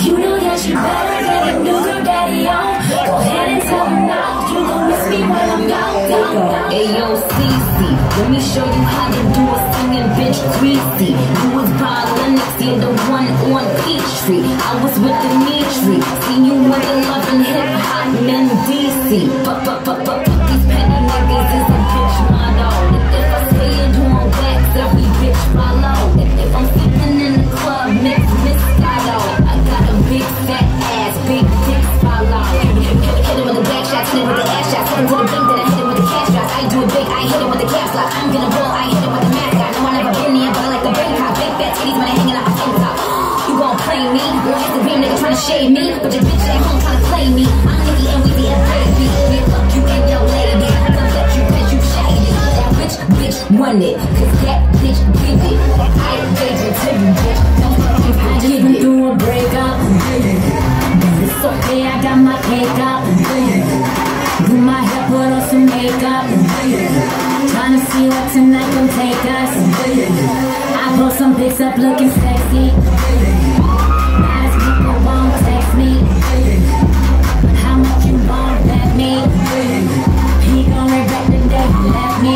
You know that you better get a new girl daddy on. Go ahead and tell her now. You gon' miss me when I'm gone. Ayo, CC, let me show you how to do a singing bitch greasy. You was by Linux, you're the one on Peachtree. I was with Dimitri. See you with the love and hip hop men DC. Fuck these petty niggas is a bitch motto. If I say you're doing wax, every bitch follow. If I'm sleeping in the club, mix Moscato. I got a big fat ass, big dick follow. Hit it with the back shots, hit it with the ass shots. Hit it to the bank, then I hit it with the cash drops. I do it big, I hit it with the caps lock. I'm gonna blow, I hit it with the mascot. No, I never been there, but I like the bank cop. Big fat titties when they hanging out my tank top. You gon' play me, or hit the beam, nigga tryna shade me. But your bitch at home tryna play me. I'm Nicky and Weezy and baby. Yeah, fuck you and your lady. I'll let you bitch, you shady. That bitch won it, cause that bitch did it. I gave it to you, bitch. Don't fucking I just went through a breakup. It's okay, I got my cake up. Do my hair, put on some makeup. Tryna see what tonight gon' take us. I post some pics up looking sexy. Nice people won't text me. How much you won't let me? He gon' regret the day he left me.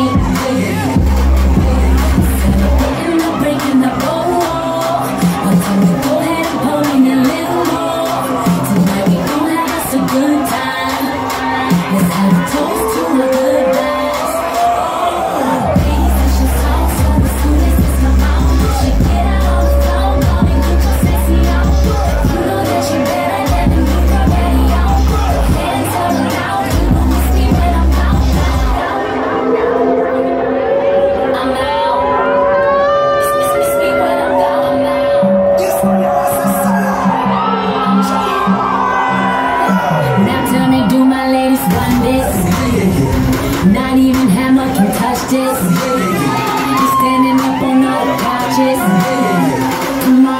Celebrating the breaking the wall. But tell me go ahead and pull me a little more. Tonight we gon' have us a good time. Let's have a toast to a good life. Ladies, I should talk, so as soon as this come out, you should get out on the floor, go and get your sexy out. You know that you better let them move already out. Go ahead and tell her now, you gon' miss me when I'm out. I'm out. Miss me when I'm out. I'm out. Now tell me, do my ladies want this? Not even Hammer can touch this. Just standing up on all the couches. Come on.